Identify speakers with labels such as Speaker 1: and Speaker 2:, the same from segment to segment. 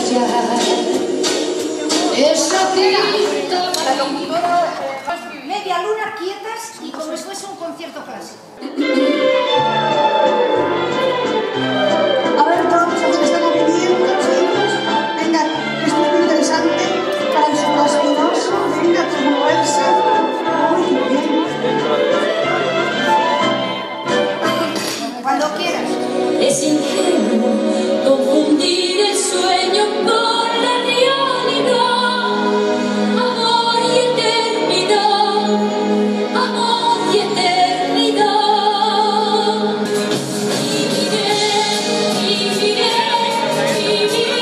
Speaker 1: brillar esa tinta.
Speaker 2: Media luna quietas y como si fuese un concierto clásico.
Speaker 3: A ver, todos los que están pidiendo, chicos. Venga, esto es muy interesante. Para el espinoso. Venga, como Elsa. Muy bien.
Speaker 2: Cuando quieras.
Speaker 1: Es ingenuo confundir el sueño con la realidad. Amor y eternidad, amor y eternidad. Viviré, viviré, viviré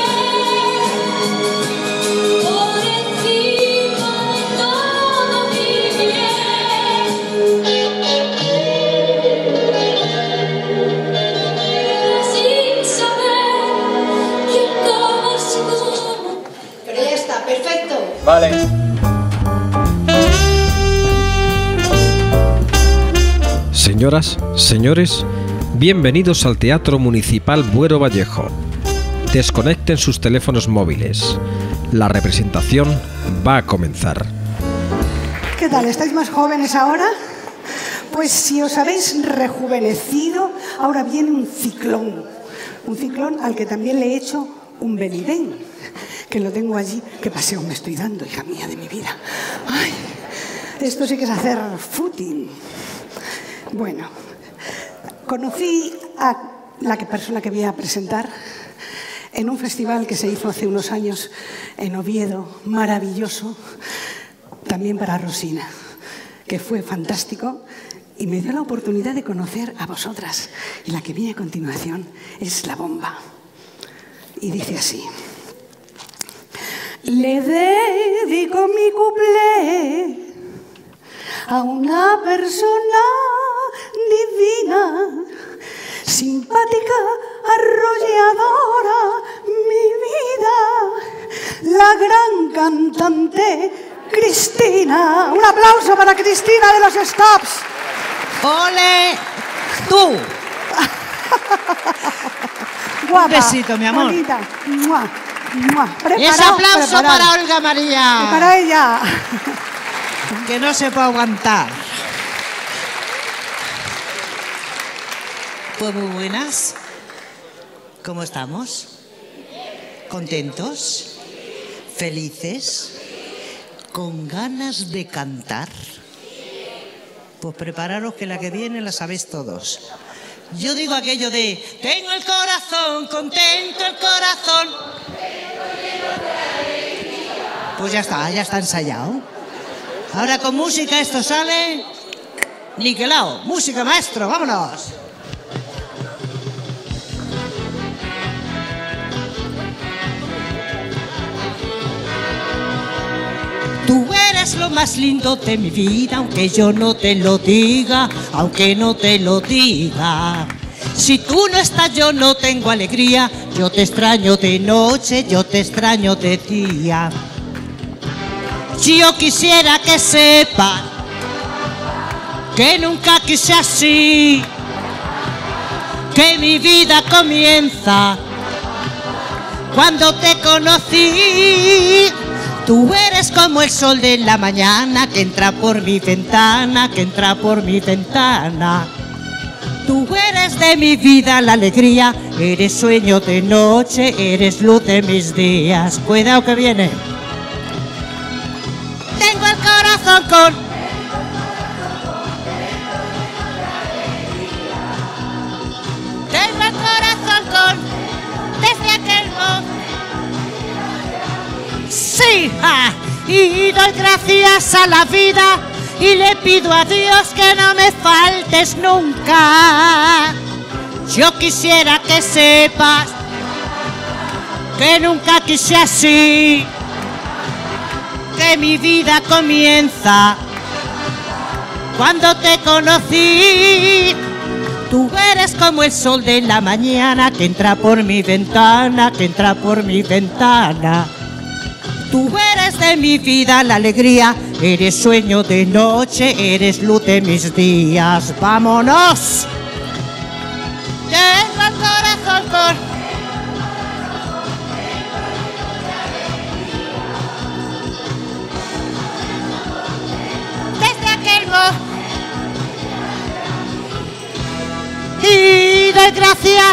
Speaker 1: por encima de todo, viviré. Sin saber que todo es como.
Speaker 2: Pero ya está, perfecto.
Speaker 4: Vale.
Speaker 5: Señoras, señores, bienvenidos al Teatro Municipal Buero Vallejo. Desconecten sus teléfonos móviles. La representación va a comenzar.
Speaker 3: ¿Qué tal? ¿Estáis más jóvenes ahora? Pues si os habéis rejuvenecido, ahora viene un ciclón. Un ciclón al que también le he hecho un venidén, que lo tengo allí. ¿Qué paseo me estoy dando, hija mía de mi vida? Ay, esto sí que es hacer footing. Bueno, conocí a la persona que voy a presentar en un festival que se hizo hace unos años en Oviedo, maravilloso, también para Rosina, que fue fantástico y me dio la oportunidad de conocer a vosotras. Y la que viene a continuación es La Bomba. Y dice así: le dedico mi cuplé a una persona divina, simpática, arrolladora, mi vida, la gran cantante Cristina. Un aplauso para Cristina de los Stops.
Speaker 6: ¡Ole! ¡Tú!
Speaker 3: Guapa,
Speaker 6: Un besito, mi amor.
Speaker 3: bonita. ¡Mua! ¡Mua!
Speaker 6: Y ese aplauso para Olga María.
Speaker 3: Y para ella.
Speaker 6: Que no se puede aguantar. Pues muy buenas. ¿Cómo estamos? ¿Contentos? ¿Felices? ¿Con ganas de cantar? Pues prepararos que la que viene la sabéis todos. Yo digo aquello de: tengo el corazón, contento el corazón. Pues ya está ensayado. Ahora con música esto sale niquelao. Música, maestro, vámonos. Tú eres lo más lindo de mi vida, aunque yo no te lo diga, aunque no te lo diga. Si tú no estás yo no tengo alegría, yo te extraño de noche, yo te extraño de día. Yo quisiera que sepas que nunca quise así, que mi vida comienza cuando te conocí. Tú eres como el sol de la mañana que entra por mi ventana, que entra por mi ventana. Tú eres de mi vida la alegría, eres sueño de noche, eres luz de mis días. Cuidado que viene. Tengo el corazón con... Tengo el corazón con... Desde aquel momento... Sí, y doy gracias a la vida y le pido a Dios que no me faltes nunca. Yo quisiera que sepas que nunca quise así, que mi vida comienza cuando te conocí. Tú eres como el sol de la mañana que entra por mi ventana, que entra por mi ventana. Tú eres de mi vida la alegría, eres sueño de noche, eres luz de mis días. ¡Vámonos! Tengo el corazón con...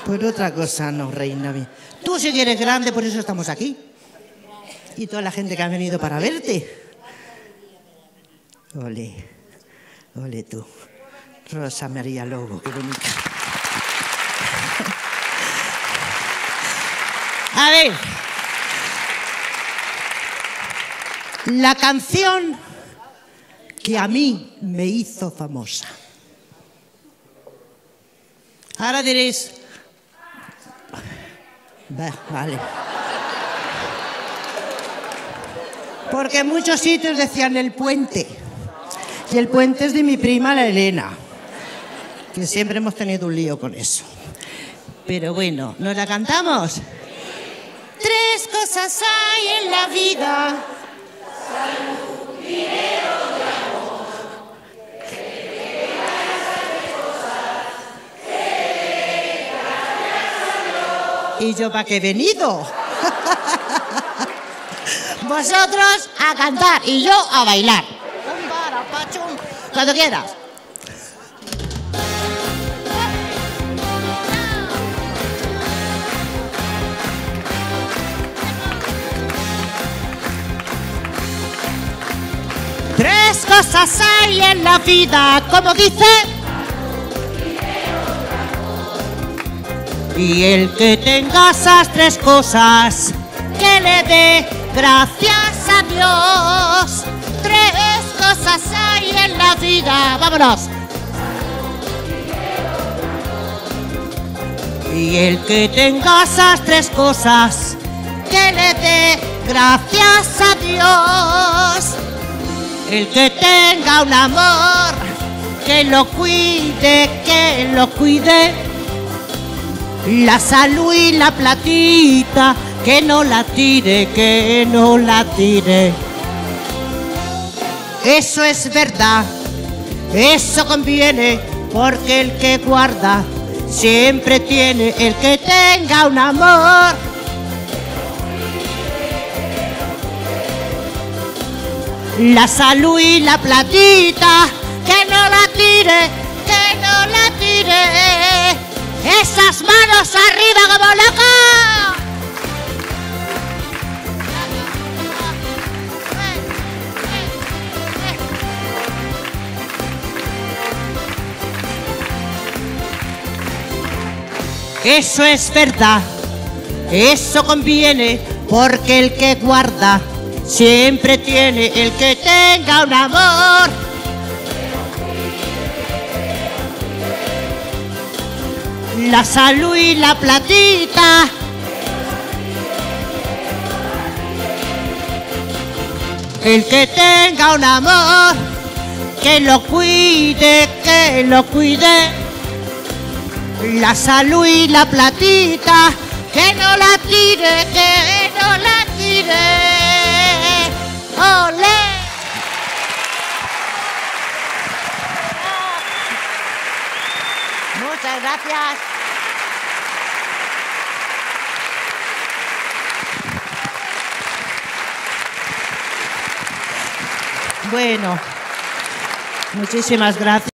Speaker 6: Por otra cosa no, reina mía. Tú sí que eres grande, por eso estamos aquí. Y toda la gente que ha venido para verte. Ole, ole tú. Rosa María Lobo, qué bonita. A ver. La canción que a mí me hizo famosa. Ahora diréis... Vale. Porque en muchos sitios decían El Puente. Y El Puente es de mi prima, la Elena. Que siempre hemos tenido un lío con eso. Pero bueno, ¿nos la cantamos? Tres cosas hay en la vida. Salud, dinero y amor. ¿Y yo para qué he venido? Vosotros a cantar y yo a bailar. Cuando quieras. Tres cosas hay en la vida, como dice. Y el que tenga esas tres cosas, que le dé gracias a Dios. Tres cosas hay en la vida, vámonos. Y el que tenga esas tres cosas, que le dé gracias a Dios. El que tenga un amor, que lo cuide, que lo cuide. La salud y la platita, que no la tire, que no la tire. Eso es verdad, eso conviene, porque el que guarda siempre tiene. El que tenga un amor, la salud y la platita, que no la tire, que no la tire. Esas manos arriba como loca. Eso es verdad, eso conviene, porque el que guarda siempre tiene. El que tenga un amor, la salud y la platita, el que tenga un amor, que lo cuide, que lo cuide. La salud y la platita, que no la tire, que no la tire. ¡Olé! Muchas gracias. Bueno, muchísimas gracias.